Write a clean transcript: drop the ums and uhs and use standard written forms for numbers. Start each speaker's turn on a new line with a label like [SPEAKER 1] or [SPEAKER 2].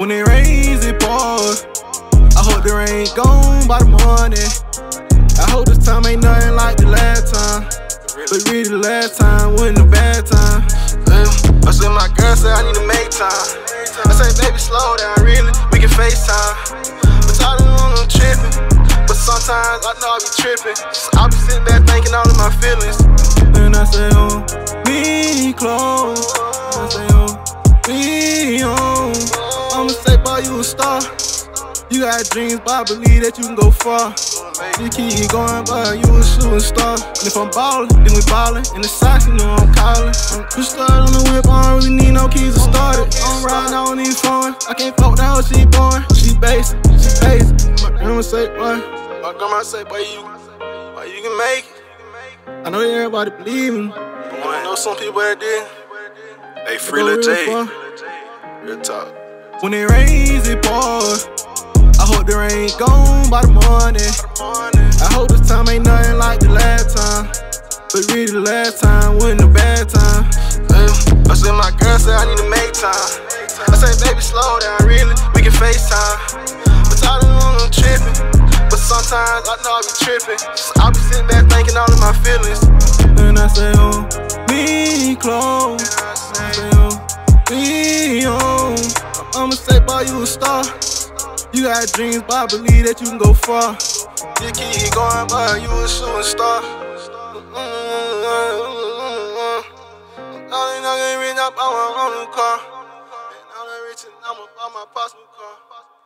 [SPEAKER 1] When it rains, it pours. I hope the rain gone by the morning. I hope this time ain't nothing like the last time. But really the last time wasn't a bad time. I said my girl said I need to make time. I said baby slow down, really, we can FaceTime. But I don't know I'm tripping. But sometimes I know I be tripping. So I be sitting back thinking all of my feelings. And I say me close. I say me on. I'ma say boy you a star. You got dreams, but I believe that you can go far. You keep going, but you a shooting star. And if I'm ballin', then we ballin'. In the socks, you know I'm callin'. You started on the whip, I don't really need no keys to start it. I'm riding, I don't need phone. I can't fuck that hoe, she born. She basic, she basic. My grandma say, boy. My grandma say, boy, you can make it. I know everybody believe me, but I know some people that did.
[SPEAKER 2] Hey, free Lil J. Real talk.
[SPEAKER 1] When it rains, it pours. I hope the rain gone by the morning. I hope this time ain't nothing like the last time. But really the last time wasn't a bad time. I said my girl said I need to make time. I said baby slow down, really, we can FaceTime. But I don't know I'm tripping. But sometimes I know I be tripping. So I be sitting back thinking all of my feelings. And I say me close. I say me on. I'ma say boy you a star. You got dreams, but I believe that you can go far. You keep going, but you a shooting star. I'm not gonna reach up on my own car. And I'm not reaching, I'm a my personal car.